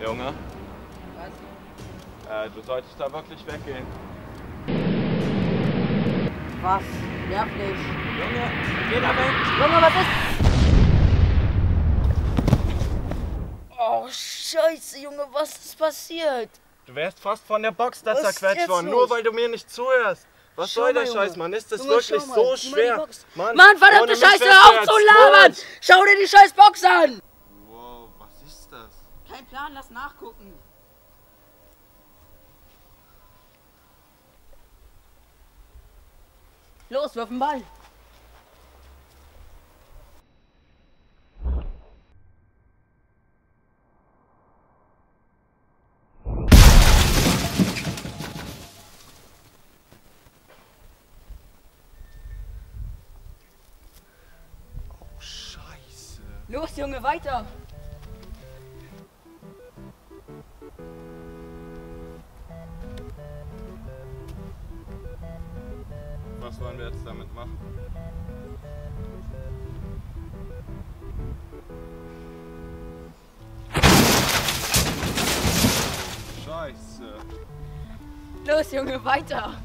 Junge, Was? du solltest da wirklich weggehen. Was? Nerv nicht. Junge, geh da weg! Junge, was ist? Oh, Scheiße, Junge, was ist passiert? Du wärst fast von der Box da Was ist zerquetscht jetzt worden, los? nur weil du mir nicht zuhörst. Was Schau soll der mal, Scheiß, Junge. Mann? Ist das Junge, wirklich schau mal. so Sieh mal die schwer? Box. Mann, Mann, verdammte ohne mich Scheiße, wärst hör du auf zu jetzt labern! tot. Schau dir die scheiß Box an! Wow, was ist das? Kein Plan, lass nachgucken. Los, wirf den Ball. Oh, Scheiße. Los, Junge, weiter. Was wollen wir jetzt damit machen? Scheiße. Los, Junge, weiter.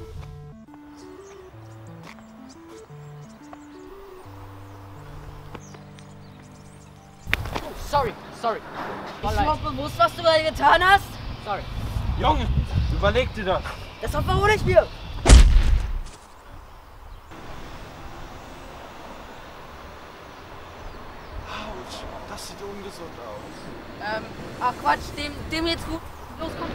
Oh, sorry. Ist dir überhaupt bewusst, was du da getan hast? Sorry. Junge, überleg dir das. Das verhole ich mir. Autsch, das sieht ungesund aus. Ach Quatsch, dem jetzt gut. Los, komm.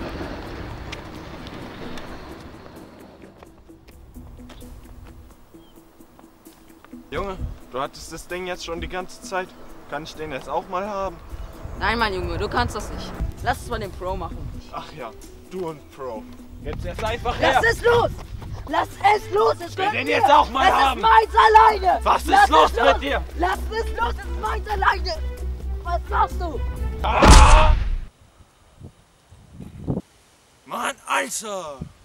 Junge, du hattest das Ding jetzt schon die ganze Zeit. Kann ich den jetzt auch mal haben? Nein, mein Junge, du kannst das nicht. Lass es mal den Pro machen. Ach ja, du und Pro. Jetzt erst einfach her. Lass es los! Lass es los! Ich will den jetzt auch mal haben. Es ist meins alleine! Was Lass ist los es mit dir? Lass es los! Es ist meins alleine! Was machst du? Ah! Mann, Alter!